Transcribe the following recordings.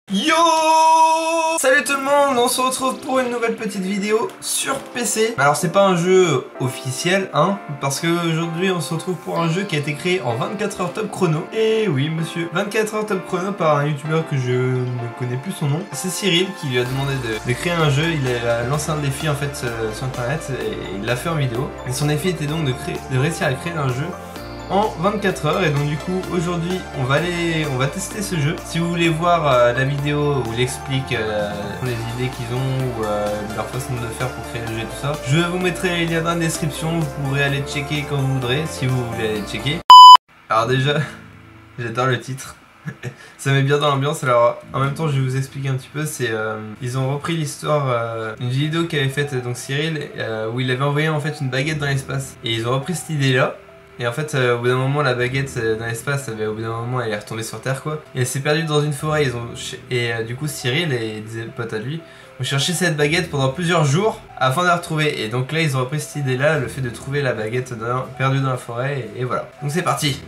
Yo! Salut tout le monde, on se retrouve pour une nouvelle petite vidéo sur PC. Alors c'est pas un jeu officiel, hein, parce que aujourd'hui on se retrouve pour un jeu qui a été créé en 24 heures top chrono. Et oui monsieur, 24 heures top chrono par un youtubeur que je ne connais plus son nom. C'est Cyril qui lui a demandé de créer un jeu. Il a lancé un défi en fait sur internet et il l'a fait en vidéo. Et son défi était donc de réussir à créer un jeu en 24 heures. Et donc du coup aujourd'hui on va tester ce jeu. Si vous voulez voir la vidéo où il explique les idées qu'ils ont ou leur façon de faire pour créer le jeu et tout ça, je vous mettrai les liens dans la description. Vous pourrez aller checker quand vous voudrez si vous voulez aller checker. Alors déjà j'adore le titre. Ça met bien dans l'ambiance. Alors en même temps je vais vous expliquer un petit peu. C'est ils ont repris l'histoire une vidéo qu'avait faite donc Cyril où il avait envoyé en fait une baguette dans l'espace et ils ont repris cette idée là. Et en fait, au bout d'un moment, la baguette dans l'espace, au bout d'un moment, elle est retombée sur Terre, quoi. Et elle s'est perdue dans une forêt. Du coup, Cyril et des potes à lui ont cherché cette baguette pendant plusieurs jours afin de la retrouver. Et donc là, ils ont repris cette idée-là, le fait de trouver la baguette perdue dans la forêt. Et voilà. Donc c'est parti.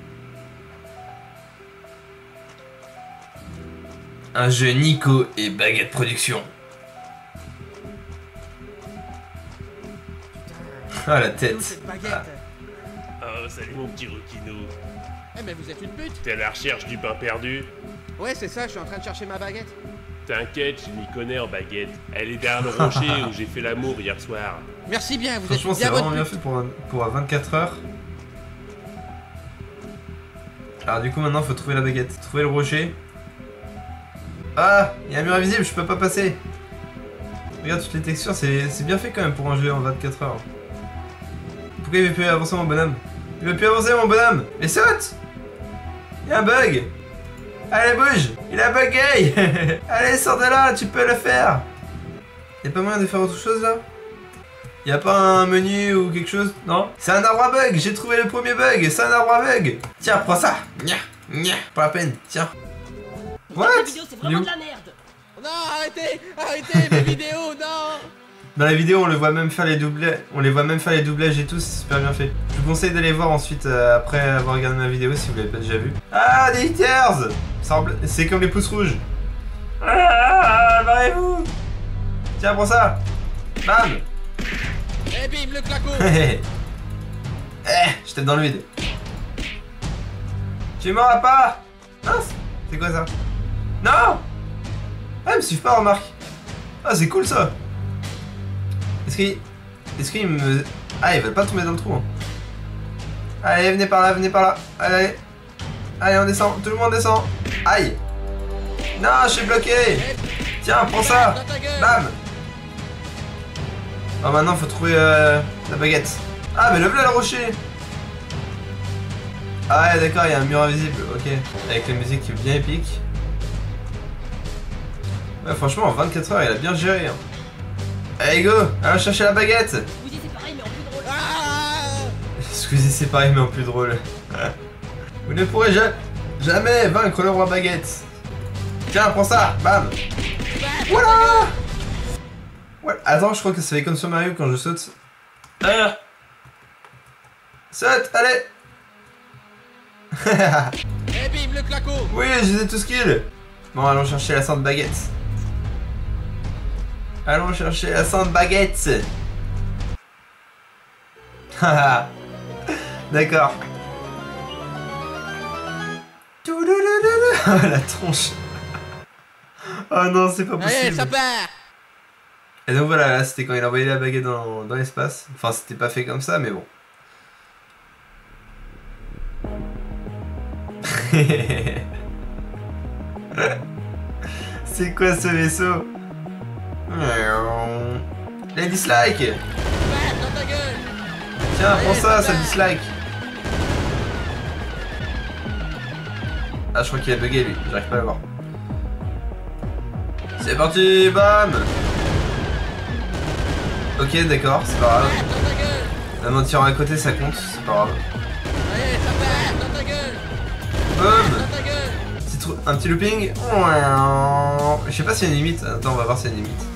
Un jeu Nico et Baguette Production. Ah, la tête. Ah. Oh, salut mon petit Rukino. Eh mais vous êtes une pute. T'es à la recherche du pain perdu? Ouais c'est ça, je suis en train de chercher ma baguette. T'inquiète, je m'y connais en baguette. Elle est derrière le rocher où j'ai fait l'amour hier soir. Merci bien, vous Franchement, êtes c'est bien vraiment bonne bien pute. fait pour 24 heures. Alors du coup maintenant faut trouver la baguette. Trouver le rocher. Ah, il y a un mur invisible, je peux pas passer. Regarde toutes les textures, c'est bien fait quand même pour un jeu en 24 heures. Pourquoi il veut plus avancer mon bonhomme? Il veut plus avancer mon bonhomme. Mais saute! Il y a un bug. Allez bouge. Il a bugué. Allez sors de là, tu peux le faire. Y'a pas moyen de faire autre chose là? Y'a pas un menu ou quelque chose? Non? C'est un arbre à bug. J'ai trouvé le premier bug. C'est un arbre à bug. Tiens, prends ça. Nya, nya. Pas la peine. Tiens. What? La vidéo c'est vraiment de la merde. Non, arrêtez mes vidéos, non. Dans la vidéo, on le voit même faire les doublages. On les voit même faire les doublages et tout, c'est super bien fait. Je vous conseille d'aller voir ensuite après avoir regardé ma vidéo si vous l'avez pas déjà vu. Ah, des haters! C'est comme les pouces rouges. Ah, barrez-vous! Tiens, prends ça! Bam! Eh bim, le claco. Je tape dans le vide. Tu m'auras pas! Mince! C'est quoi ça? Non! Ah, me suivent pas, remarque. Ah, c'est cool ça! Est-ce qu'il me... Ah, ils veulent pas tomber dans le trou. Hein. Allez, venez par là, venez par là. Allez. Allez, on descend. Tout le monde descend. Aïe. Non, je suis bloqué. Tiens, prends ça. Bam. Bon, maintenant, faut trouver la baguette. Ah, mais le voilà le rocher. Ah ouais, d'accord, il y a un mur invisible. Ok. Avec la musique qui est bien épique. Ouais, franchement, en 24 heures, il a bien géré. Hein. Allez go, allons chercher la baguette. Vous y c'est pareil mais en plus drôle. Ah. Excusez, c'est pareil mais en plus drôle. Vous ne pourrez jamais vaincre le roi baguette. Tiens, prends ça, bam. Voilà. Ouais. Attends, je crois que ça fait comme sur Mario quand je saute. Ah. Saute, allez. Eh bim, le claco. Oui, j'ai des tout skills. Bon, allons chercher la sainte baguette. Allons chercher la sainte baguette. Haha. D'accord. La tronche. Oh non, c'est pas Allez, possible. ça part. Et donc voilà, là c'était quand il a envoyé la baguette dans l'espace. Enfin, c'était pas fait comme ça, mais bon. C'est quoi ce vaisseau? Les dislikes. Dans ta gueule. Tiens, prends ça, ça dislike. Ah, je crois qu'il a bugué lui, j'arrive pas à le voir. C'est parti, bam. Ok, d'accord, c'est pas grave. Dans ta gueule. Même en tirant à côté, ça compte, c'est pas grave. Allez, ça part. Dans ta gueule. Boum. Dans ta gueule. Un petit looping. Je sais pas s'il y a une limite. Attends, on va voir s'il y a une limite.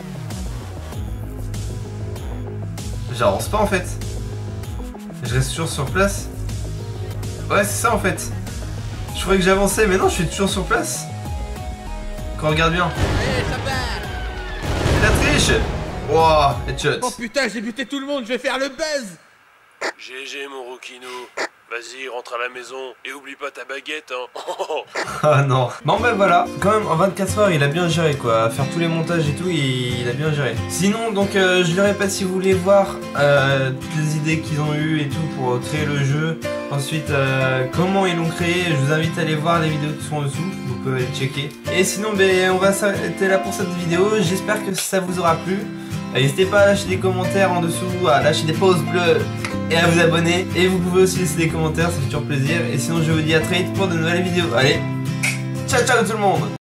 J'avance pas en fait. Je reste toujours sur place. Ouais, c'est ça en fait. Je croyais que j'avançais, mais non, je suis toujours sur place. Qu'on regarde bien. Allez, ça part. C'est la triche. Wow, headshot. Oh putain, j'ai buté tout le monde, je vais faire le buzz. GG mon Rokino. Vas-y, rentre à la maison et oublie pas ta baguette, hein. Ah non. Bon ben voilà, quand même en 24 heures il a bien géré quoi, à faire tous les montages et tout, il a bien géré. Sinon donc je le répète, si vous voulez voir toutes les idées qu'ils ont eues et tout pour créer le jeu, ensuite comment ils l'ont créé, je vous invite à aller voir les vidéos qui sont en dessous, vous pouvez les checker. Et sinon ben on va s'arrêter là pour cette vidéo, j'espère que ça vous aura plu. N'hésitez pas à lâcher des commentaires en dessous, à lâcher des pouces bleus et à vous abonner. Et vous pouvez aussi laisser des commentaires, ça fait toujours plaisir. Et sinon je vous dis à très vite pour de nouvelles vidéos. Allez, ciao ciao tout le monde!